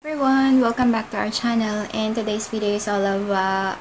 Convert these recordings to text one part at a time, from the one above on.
Everyone, welcome back to our channel, and today's video is all about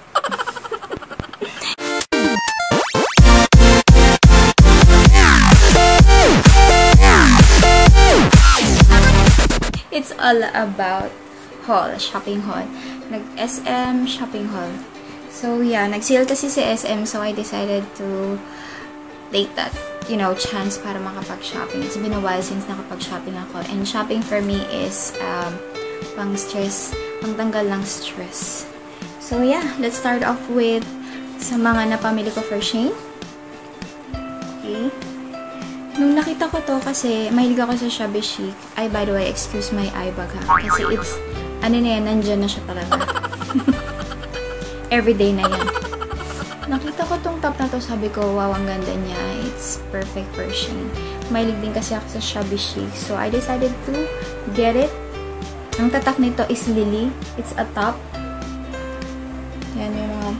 it's all about shopping haul. Nag-SM shopping haul. So yeah, nag-sale kasi si SM, so I decided to take that, chance para makapag-shopping. It's been a while since nakapag-shopping ako, and shopping for me is pang stress, pang tanggal ng stress. So yeah, let's start off with sa mga napamili ko for Shein. Okay. Nung nakita ko to, kasi mahilig ako sa shabby chic. Ay, by the way, excuse my eye bag ha. Kasi it's, nandyan na siya talaga. Everyday na yan. Nakita ko tong top na to, sabi ko, wow, ang ganda niya. It's perfect for Shein. Mahilig din kasi ako sa shabby chic. So, I decided to get it. Ang tatak nito is Lily. It's a top. Yan yung mga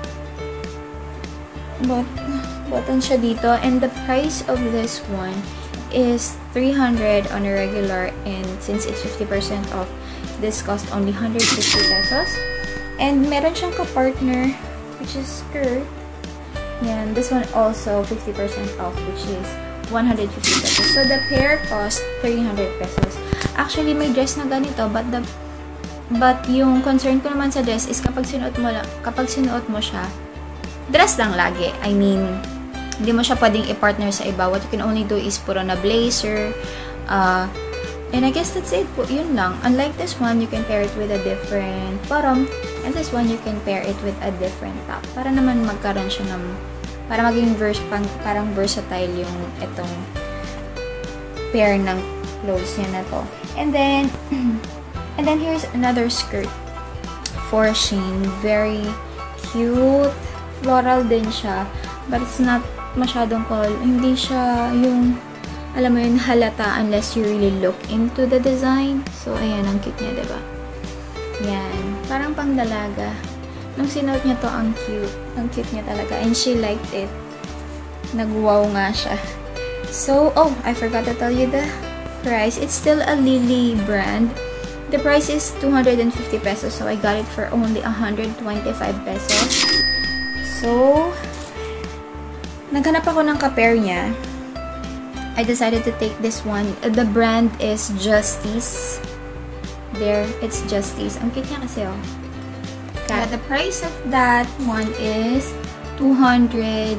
button siya dito. And the price of this one is 300 on a regular. And since it's 50% off, this cost only 150 pesos. And meron siyang ka-partner, which is skirt. Yan. This one also 50% off, which is 150 pesos. So, the pair cost 300 pesos. Actually, may dress na ganito, but yung concern ko naman sa dress is kapag sinuot mo siya, dress lang lagi. I mean, hindi mo siya pwedeng i-partner sa iba. What you can only do is put on a blazer, and I guess that's it. Yun lang. Unlike this one, you can pair it with a different bottom, and this one, you can pair it with a different top. Para naman magkaroon siya ng, para maging parang versatile yung itong pair ng clothes niya na to. And then here's another skirt for Shein. Very cute. Floral din siya. But it's not masyadong hindi siya yung, alam mo yun, halata unless you really look into the design. So, ayan, ang cute niya, diba? Yan. Parang pang dalaga. Nung sinuot niya to, ang cute. Ang cute niya talaga. And she liked it. Nag-wow nga siya. So, oh, I forgot to tell you the price. It's still a Lily brand. The price is 250 pesos. So, I got it for only 125 pesos. So, naghanap ako ng ka-pair niya. I decided to take this one. The brand is Justice. There, it's Justice. Ang cute niya kasi, oh. The price of that one is 250.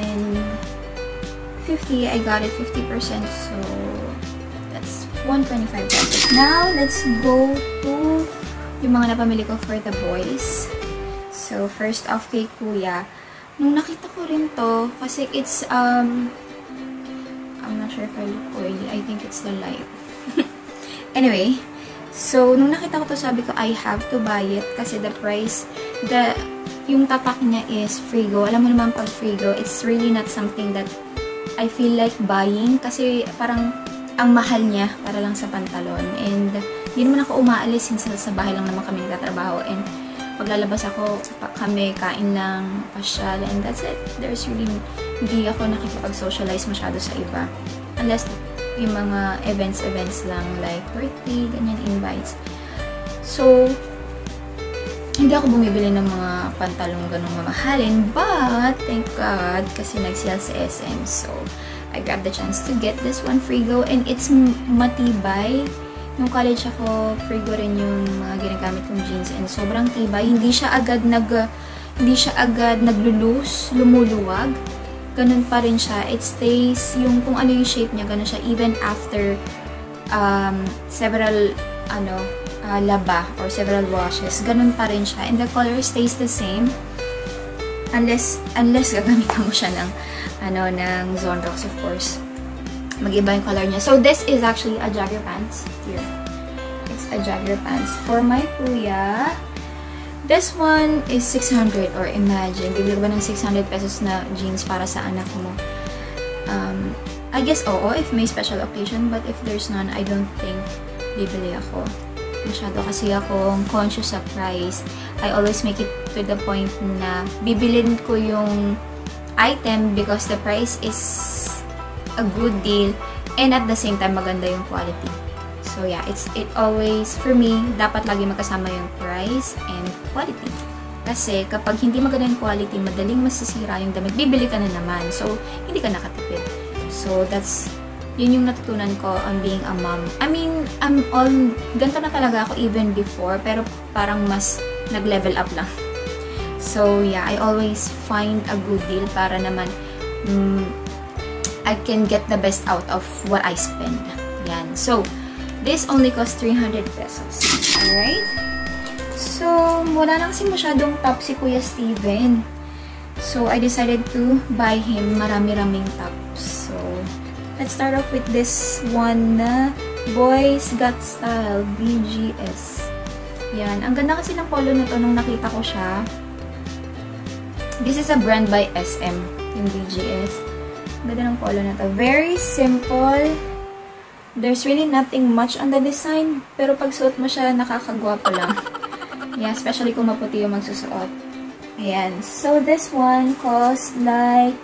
I got it 50%. So, that's 125 pesos. Now, let's go to yung mga napamili ko for the boys. So, first off kay Kuya. Nung nakita ko rin to, kasi it's, I'm not sure if I look oily. I think it's the light. Anyway, so, nung nakita ko to, sabi ko, I have to buy it kasi the price, yung tatak niya is Frigo. Alam mo naman pag Frigo, it's really not something that I feel like buying kasi parang ang mahal niya para lang sa pantalon. And hindi naman ako umaalis since sa bahay lang naman kami nagtatrabaho. And paglalabas ako, kami kain lang, pasyal, and that's it. There's really, hindi ako nakikipag-socialize masyado sa iba. Unless yung mga events lang like birthday, ganyan, invites. So, hindi ako bumibili ng mga pantalong ganung mamahalin, but thank God kasi nag-sale sa SM. So, I grabbed the chance to get this one Frigo, and it's matibay. Nung college ako, Frigo rin yung mga ginagamit kong jeans, and sobrang tibay. Hindi siya agad naglulus, lumuluwag. Ganun pa rin siya. It stays, yung kung ano yung shape niya, ganun siya even after several laba or several washes, ganun pa rin siya. And the color stays the same unless gagamitan mo siya ng ng Zonrox, of course. Mag-iba yung color niya. So, this is actually a jogger pants. Here. It's a jogger pants. For my kuya, this one is 600, or imagine, bibili ba ng 600 pesos na jeans para sa anak mo? I guess, oo, if may special occasion, but if there's none, I don't think bibili ako. Masyado kasi akong conscious sa price. I always make it to the point na bibilin ko yung item because the price is a good deal and at the same time maganda yung quality. So yeah, it always, for me, dapat lagi magkasama yung price and quality. Kasi kapag hindi maganda yung quality, madaling masisira yung damit, bibili ka na naman. So, hindi ka nakatipid. So, yun yung natutunan ko on being a mom. I mean, ganito na talaga ako even before, pero parang mas nag-level up lang. So, yeah, I always find a good deal para naman I can get the best out of what I spend. Yan. So, this only cost 300 pesos. Alright? So, wala na kasi masyadong top si Kuya Steven. So, I decided to buy him marami-raming tops. So, let's start off with this one na Boys Got Style BGS. Yan. Ang ganda kasi ng polo na to nung nakita ko siya. This is a brand by SM, yung BGS. Ang ganda ng polo na to. Very simple. There's really nothing much on the design. Pero pag suot mo siya, nakakagwapo lang. Yeah, especially kung maputi yung magsusuot. Ayan. So, this one cost like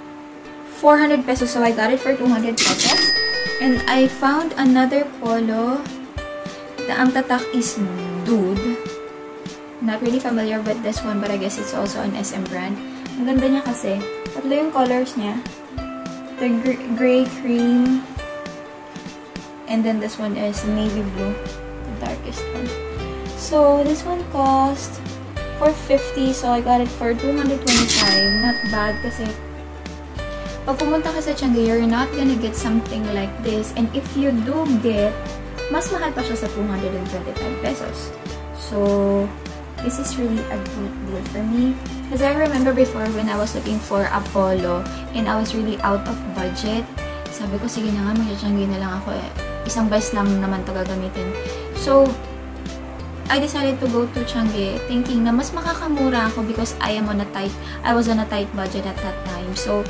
400 pesos. So, I got it for 200 pesos. And I found another polo. Ang tatak is Dude. Not really familiar with this one, but I guess it's also an SM brand. Ang ganda niya kasi. Tatlo yung colors niya. The gray, cream, and then this one is navy blue. The darkest one. So, this one cost 450. So, I got it for 225. Not bad kasi pag pumunta ka sa Tiangge, you're not gonna get something like this. And if you do get, mas mahal pa siya sa 225 pesos. So, this is really a good deal for me. Because I remember before when I was looking for a polo and I was really out of budget, sabi ko, sige na nga, mag-Tiangge na lang ako. Isang beses lang naman ito gagamitin. So, I decided to go to Tiangge thinking na mas makakamura ako because I was on a tight budget at that time. So,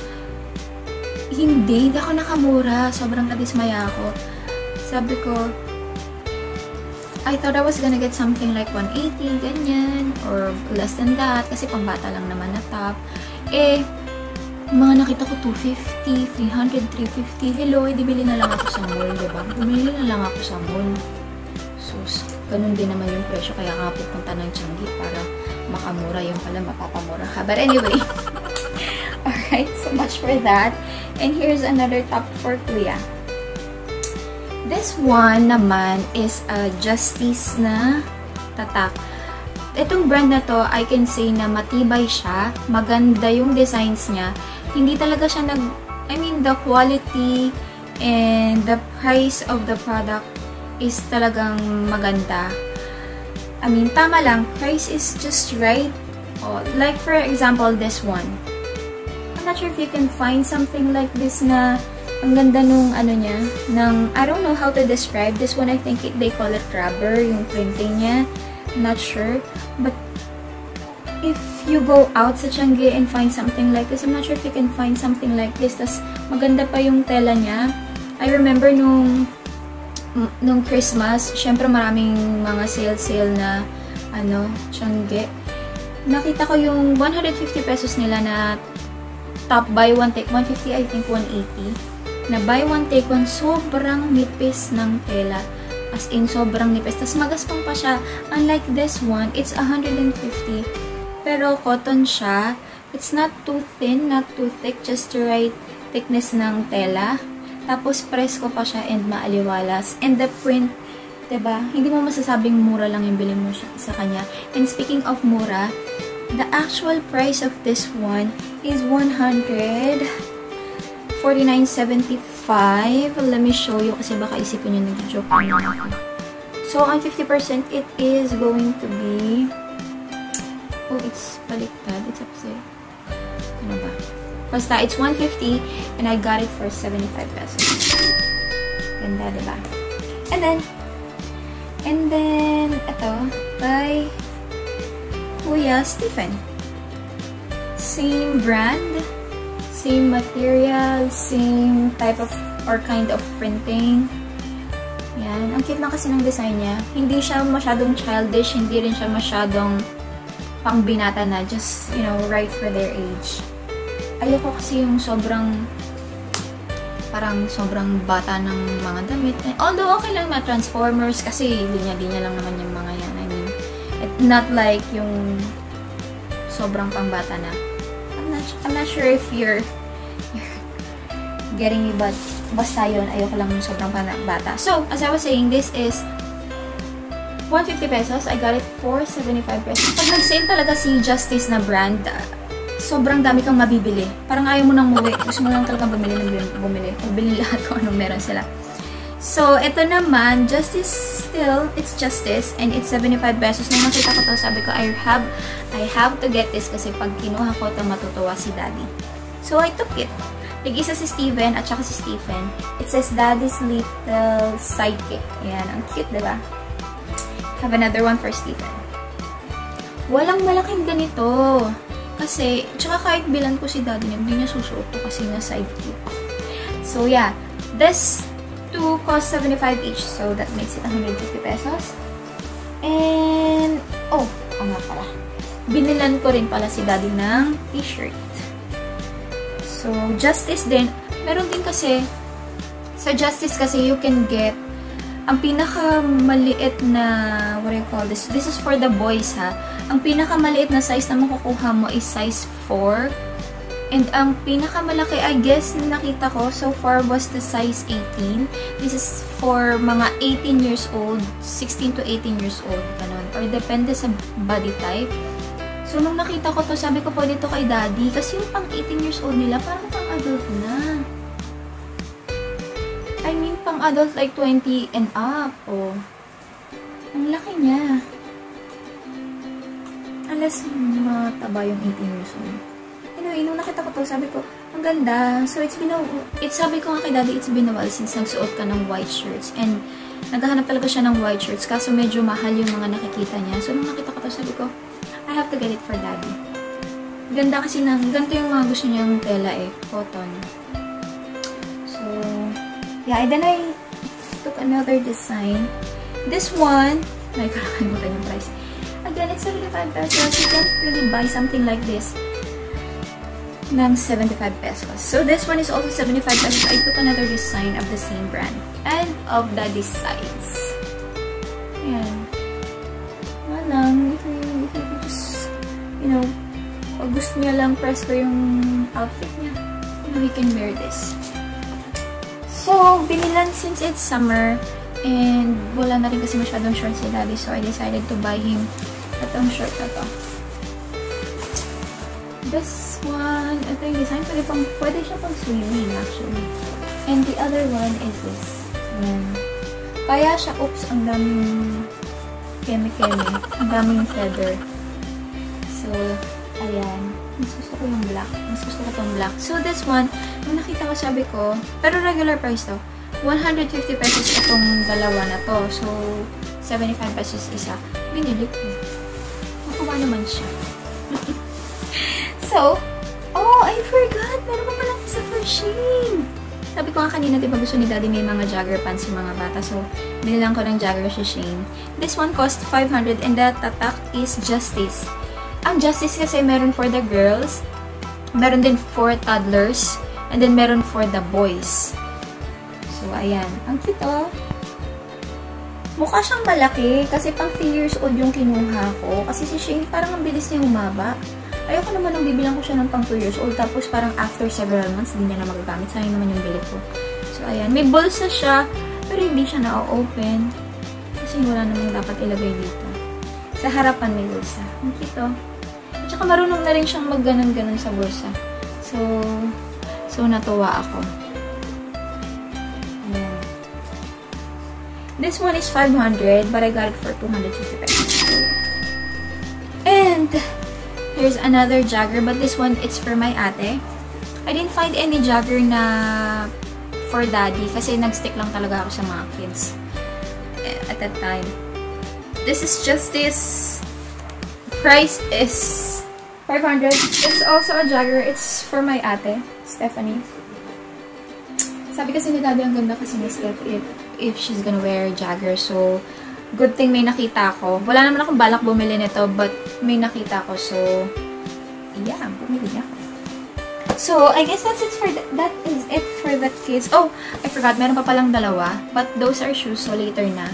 hindi ako nakamura. Sobrang nadismaya ako. Sabi ko, I thought I was gonna get something like 180, ganyan, or less than that, kasi pambata lang naman na top. Eh, mga nakita ko 250, 300, 350. Hello, edi bili na lang ako sa mall, diba? Bumili na lang ako sa mall. Sus, ganun din naman yung presyo, kaya nga pupunta ng Tiangge para makamura, yung pala mapapamura ka. But anyway, alright, so much for that. And here's another top for Kuya. This one naman is a Justice na tatak. Itong brand na to, I can say na matibay siya. Maganda yung designs niya. Hindi talaga siya the quality and the price of the product is talagang maganda. I mean, tama lang. Price is just right. Oh, like for example, this one. I'm not sure if you can find something like this na ang ganda nung ano niya, I don't know how to describe this one. I think they call it rubber, yung printing niya. I'm not sure. But if you go out sa Tiangge and find something like this, I'm not sure if you can find something like this. Tas maganda pa yung tela niya. I remember nung Christmas, syempre maraming mga sale na Tiangge. Nakita ko yung 150 pesos nila na top buy one take 150, I think 180. Na buy one take one, sobrang nipis ng tela. As in, sobrang nipis. Tas magaspang pa siya. Unlike this one, it's 150. Pero cotton siya. It's not too thin, not too thick. Just the right thickness ng tela. Tapos, presko pa siya and maaliwalas. And the print, diba? Hindi mo masasabing mura lang yung bilhin mo sa kanya. And speaking of mura, the actual price of this one is 149.75. Let me show you kasi baka isipin nyo nag-joke na ako. So, on 50%, it is going to be... Oh, it's baliktad. It's upside. Ano ba? Basta, it's 150 and I got it for 75 pesos. Ganda, diba? And then, ito, by Kuya Stephen. Same brand. Same material, same type of or kind of printing. Yan. Ang cute lang kasi ng design niya. Hindi siya masyadong childish, hindi rin siya masyadong pangbinata na. Just, right for their age. Ayoko kasi yung sobrang parang sobrang bata ng mga damit. Although, okay lang mga Transformers kasi linya-linya lang naman yung mga yan. I mean, not like yung sobrang pangbata na. I'm not sure if you're getting me, but basta yun, ayoko lang yung sobrang bata. So, as I was saying, this is 150 pesos. I got it for 75 pesos. Pag nag-sale talaga si Justice na brand, sobrang dami kang mabibili. Parang ayaw mo nang muwi. Gusto mo lang talagang bumili. O bilhin lahat kung anong meron sila. So, ito naman, Justice still, it's Justice, and it's 75 pesos. Nung nakita ko to, sabi ko, I have to get this kasi pag kinuha ko ito, matutuwa si Daddy. So, I took it. Nag-isa si Steven at saka si Stephen. It says, Daddy's Little Sidekick. Ayan, ang cute, diba? Have another one for Stephen. Walang malaking ganito. Kasi, tsaka kahit bilan ko si Daddy, hindi niya susuot to kasi na sidekick. So, yeah. This two cost 75 each. So, that makes it 150 pesos. And, nga pala. Binilan ko rin pala si Daddy ng t-shirt. So, Justice din. Meron din kasi, sa Justice kasi, you can get ang pinakamaliit na, what do you call this? This is for the boys, ha? Ang pinakamaliit na size na makukuha mo is size 4. And ang pinakamalaki, I guess, na nakita ko so far was the size 18. This is for mga 18 years old, 16 to 18 years old, ganun. Or depende sa body type. So, nung nakita ko to, sabi ko pwede to kay Daddy. Kasi yung pang 18 years old nila, parang pang adult na. I mean, pang adult like 20 and up. Oh. Ang laki niya. Unless mataba yung 18 years old. Anyway, nung nakita ko to, sabi ko, ang ganda. So, sabi ko nga kay Daddy, it's been a while since nagsuot ka ng white shirts. And, naghahanap talaga siya ng white shirts. Kaso, medyo mahal yung mga nakikita niya. So, nung nakita ko to, sabi ko, I have to get it for Daddy. Ganda kasi ganito yung mga gusto niyang tela eh. Cotton. So, yeah. And then, I took another design. This one, ay, kakalimutan yung price. Again, it's 75 pesos. You can't really buy something like this ng 75 pesos. So, this one is also 75 pesos. I took another design of the same brand and of Daddy's size. Ayan. Walang, if you just, pag gusto niya lang press ko yung outfit niya, we can wear this. So, binilan since it's summer and wala na rin kasi masyadong shorts si Daddy, so I decided to buy him itong shirt na to. This one, ito yung design. Pwede siya pang swimming, actually. And the other one is this. Ayan. Kaya siya, ang daming keme-keme. Ang daming feather. So, ayan. Mas gusto ko yung black. Mas gusto ko tong black. So, this one, nung nakita ko, sabi ko, pero regular price to. 150 pesos itong dalawa na to. So, 75 pesos isa. Binili ko. Makuha naman siya. So, I forgot! Meron pa palang isa for Shane! Sabi ko nga kanina, diba gusto ni Daddy may mga jogger pants yung mga bata. So, binilang ko ng jogger si Shane. This one cost 500 and the tatak is Justice. Ang Justice kasi meron for the girls, meron din for toddlers, and then meron for the boys. So, ayan. Ang cute, oh! Mukha siyang malaki kasi pang 3 years old yung kinuha ko. Kasi si Shane parang ang bilis niya humaba. Ayoko naman nung bibilang ko siya ng pang 2 years old. Tapos parang after several months, hindi niya na magagamit. Sayang naman yung bili ko. So, ayan. May bulsa siya. Pero hindi siya na-open. Kasi wala namang dapat ilagay dito. Sa harapan may bulsa. Ang cute. At saka marunong na rin siyang mag-ganon-ganon sa bulsa. So natuwa ako. Ayan. This one is 500, but I got it for 250 pesos. And here's another jogger, but this one, it's for my ate. I didn't find any jogger na for Daddy kasi nag-stick lang talaga ako sa mga kids at that time. This is Justice. Price is 500. It's also a jogger. It's for my ate, Stephanie. Sabi kasi ni Daddy, ang ganda kasi ni Steph if she's gonna wear jogger. So, good thing may nakita ko. Wala naman akong balak bumili nito, but may nakita ko. So, yeah, bumili ako. So, I guess that is it for the kids. Oh, I forgot, meron pa palang dalawa. But those are shoes, so later na.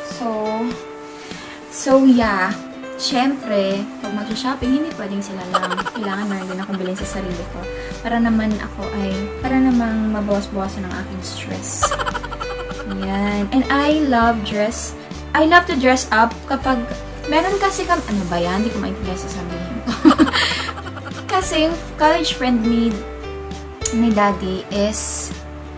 So yeah. Siyempre, pag mag-shopping, hindi pwedeng sila lang. Kailangan meron din akong bilhin sa sarili ko. Para namang mabawas-bawasan ang aking stress. Yan. And I love to dress up kapag meron kasi ano ba yan? Hindi ko maintindihan sa sabihin ko. Kasi yung college friend ni daddy is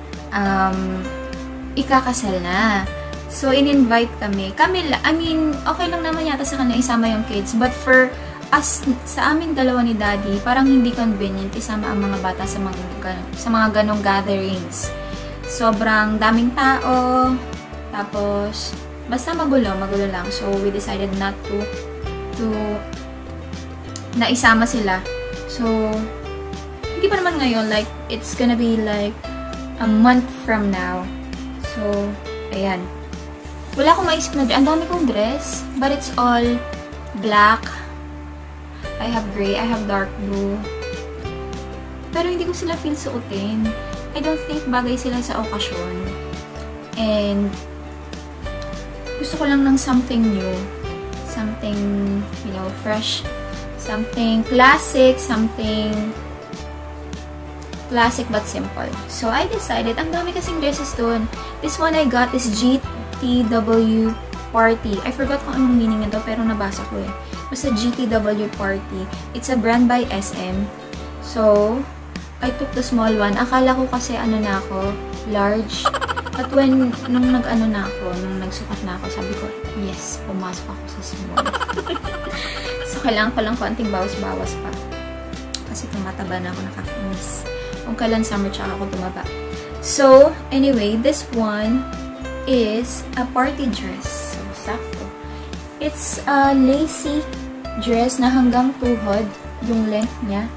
ikakasal na. So, in-invite kami. Okay lang naman yata sa kanya isama yung kids. But for us, sa amin dalawa ni daddy, parang hindi convenient isama ang mga bata sa mga ganong gatherings. Sobrang daming tao. Tapos, basta magulo lang. So, we decided not to na isama sila. So, hindi pa naman ngayon. Like, it's gonna be like a month from now. So, ayan. Wala akong maisip na dress. Ang dami kong dress. But it's all black. I have gray. I have dark blue. Pero hindi ko sila feel suotin. I don't think bagay sila sa okasyon. And gusto ko lang ng something new. Something, fresh. Something classic. Something classic but simple. So, I decided, ang dami kasing dresses dun. This one I got is GTW Party. I forgot kung anong meaning nito, pero nabasa ko eh. Basta GTW Party. It's a brand by SM. So, I took the small one. Akala ko kasi na ako, large. But nung nagsukat na ako, sabi ko, yes, pumasok ako sa small. So, kailangan ko lang konting bawas-bawas pa. Kasi tumataba na ako, nakakainis. Kung kailan summer, tsaka ako tumaba. So, anyway, this one is a party dress. So, sakto. It's a lacy dress na hanggang tuhod, yung length niya.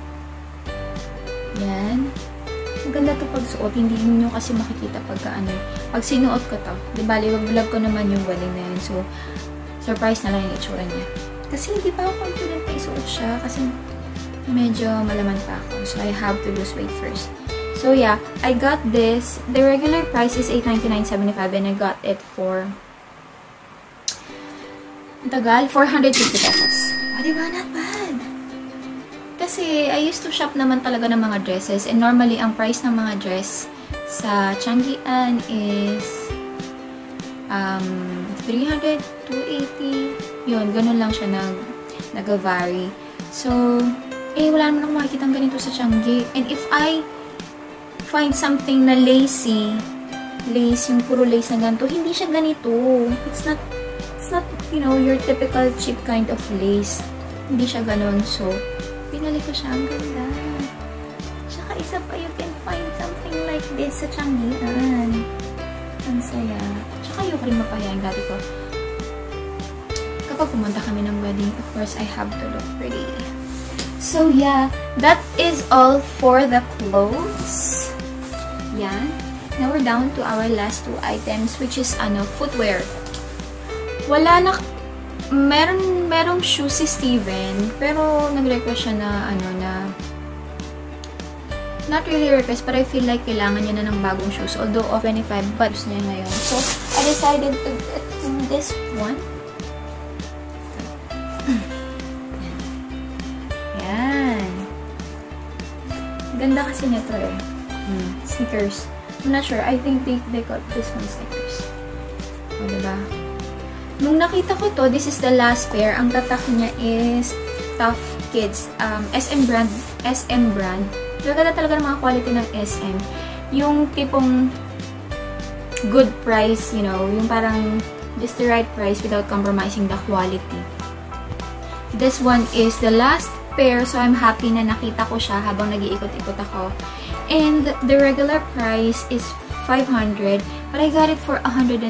Yan. Maganda to pag suot. Hindi nyo kasi makikita pag sinuot ko to. Di bali, vlog ko naman yung wedding na yun. So, surprise na lang yung itsura niya. Kasi hindi pa ako confident na isuot siya. Kasi medyo malaman pa ako. So, I have to lose weight first. So, yeah. I got this. The regular price is $899.75 and I got it for 450 pesos. O, diba? Not bad. Kasi, I used to shop naman talaga ng mga dresses. And normally, ang price ng mga dress sa Changian is 300, 280. Yun, ganun lang siya nag-vary. So, wala naman akong makikita ganito sa Changi. And if I find something na lace, yung puro lace na ganito, hindi siya ganito. It's not, your typical cheap kind of lace. Hindi siya ganun. So, pinali ko siya. Ang ganda. Tsaka isa pa, you can find something like this sa Changian. Ang saya. Tsaka yung rin mapahiyan dati ko. Kapag pumunta kami ng wedding, of course, I have to look pretty. So, yeah. That is all for the clothes. Yan. Now, we're down to our last two items, which is, footwear. Wala na, merong shoes si Steven, pero nag-request siya na, not really request, but I feel like kailangan niya na ng bagong shoes. Although, 25 bucks niya ngayon. So, I decided to get this one. Yan. Ganda kasi nito eh. Sneakers. I'm not sure. I think they got this one sneakers. O, diba? Nung nakita ko to, this is the last pair. Ang tatak niya is Tough Kids. SM brand. Ganda talaga ng mga quality ng SM. Yung tipong good price, yung parang just the right price without compromising the quality. This one is the last pair, so I'm happy na nakita ko siya habang nag-iikot-ikot ako. And the regular price is 500, but I got it for 150.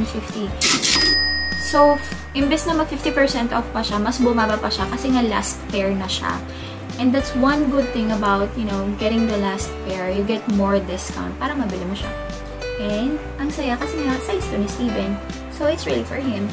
So, imbes na mag 50% off pa siya, mas bumaba pa siya kasi nga last pair na siya. And that's one good thing about, getting the last pair. You get more discount para mabili mo siya. And, ang saya kasi nga, size to ni Steven. So, it's really for him.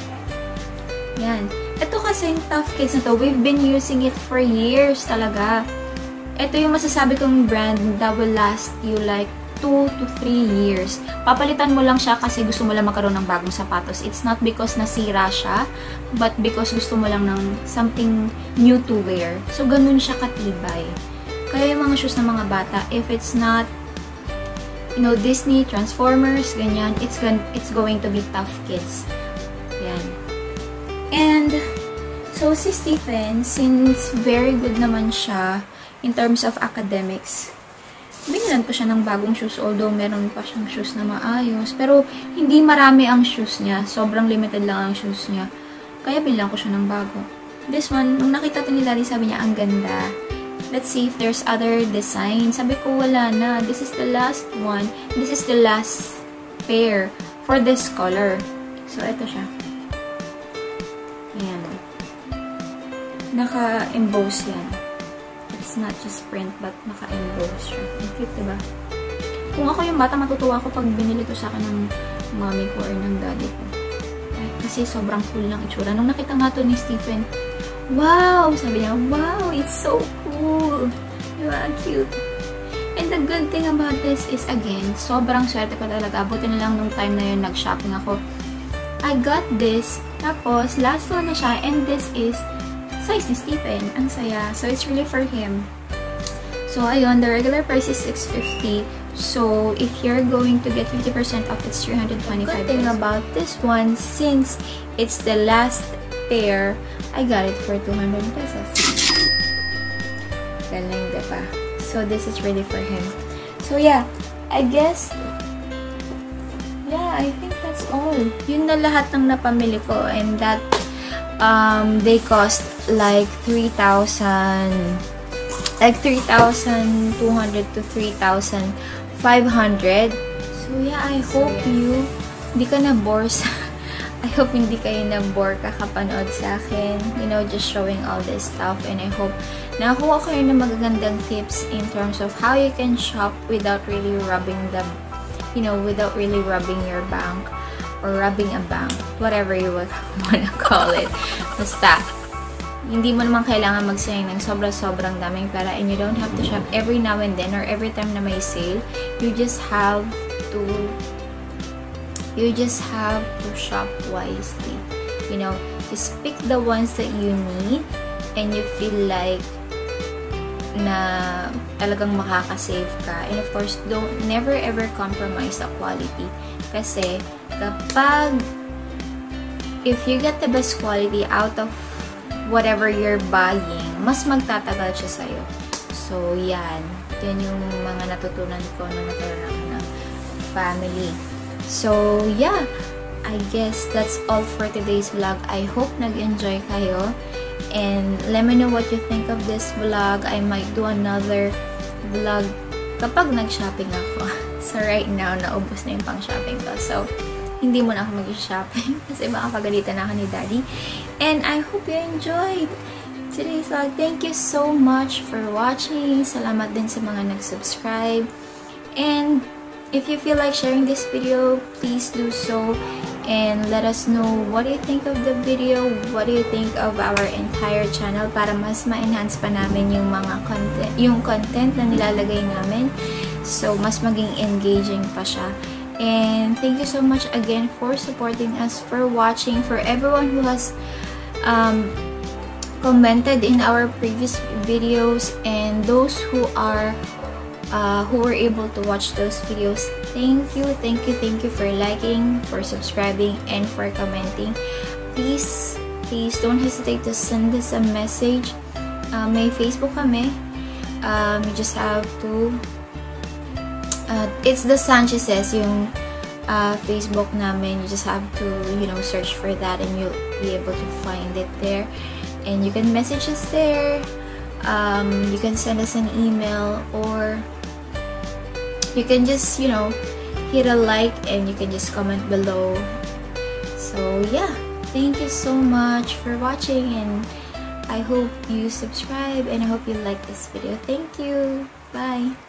Yan. Ito kasi yung Tough Kids na to, we've been using it for years talaga. ito yung masasabi kong brand that will last you like 2 to 3 years. Papalitan mo lang siya kasi gusto mo lang magkaroon ng bagong sapatos. It's not because nasira siya, but because gusto mo lang ng something new to wear. So, ganun siya katibay. Kaya yung mga shoes ng mga bata, if it's not, you know, Disney, Transformers, ganyan, it's going to be tough kids. Yan. And, so si Stephen, since very good naman siya in terms of academics, binilan ko siya ng bagong shoes, although meron pa siyang shoes na maayos. Pero, hindi marami ang shoes niya. Sobrang limited lang ang shoes niya. Kaya binilan ko siya ng bago. This one, nung nakita ni Daddy, sabi niya, ang ganda. Let's see if there's other design. Sabi ko, wala na. This is the last one. This is the last pair for this color. So, ito siya. Ayan. Naka-emboss yan. It's not just print, but naka-emboss siya. Ang cute, diba? Kung ako yung bata, matutuwa ako pag binili to sa akin ng mommy ko or ng daddy ko. Kasi sobrang cool ng itsura. Nung nakita nga to ni Stephen, wow! Sabi niya, wow! It's so cool! Diba? Ang cute. And the good thing about this is, again, sobrang swerte ko talaga. Buti na lang nung time na yun, nag-shopping ako. I got this. Tapos, last one na siya. And this is size ni Stephen. Ang saya. So, it's really for him. So, ayun. The regular price is $650. So, if you're going to get 50% off, it's $325. Good thing about this one, since it's the last pair, I got it for 200 pesos. Galing, diba? So, this is really for him. So, yeah. I guess, yeah, I think that's all. Yun na lahat ng napamili ko. And that, they cost like 3,200 to 3,500. So, yeah, I hope hindi ka na-bore sa I hope hindi kayo na-bore kakapanood sa akin. You know, just showing all this stuff. And I hope nakakuha kayo ng magagandang tips in terms of how you can shop without really rubbing the, you know, without really rubbing your bank or rubbing a bank. Whatever you would wanna call it. Basta, hindi mo naman kailangan magsayang ng sobrang daming pera, and you don't have to shop every now and then or every time na may sale. You just have to shop wisely. You know, just pick the ones that you need and you feel like na talagang makaka-save ka. And of course, never ever compromise the quality. Kasi if you get the best quality out of whatever you're buying, mas magtatagal siya sa'yo. So, yan. Yan yung mga natutunan ko nung nagkaroon ako ng family. So, yeah. I guess that's all for today's vlog. I hope nag-enjoy kayo. And let me know what you think of this vlog. I might do another vlog kapag nag-shopping ako. So, right now, naubos na yung pang-shopping ko. So, hindi mo na ako mag-shopping kasi baka pagalitan na ako ni Daddy. And I hope you enjoyed today's vlog. Thank you so much for watching. Salamat din sa mga nag-subscribe. And if you feel like sharing this video, please do so. And let us know what do you think of the video, what do you think of our entire channel para mas ma-enhance pa namin yung mga content na nilalagay namin. So, mas maging engaging pa siya. And thank you so much again for supporting us, for watching, for everyone who has commented in our previous videos, and those who were able to watch those videos. Thank you for liking, for subscribing, and for commenting. Please don't hesitate to send us a message. May Facebook kami. You just have to it's the Sanchezes, yung Facebook namin. You just have to, you know, search for that and you'll be able to find it there. And you can message us there. You can send us an email, or you can just, you know, hit a like and you can just comment below. So yeah, thank you so much for watching, and I hope you subscribe and I hope you like this video. Thank you. Bye.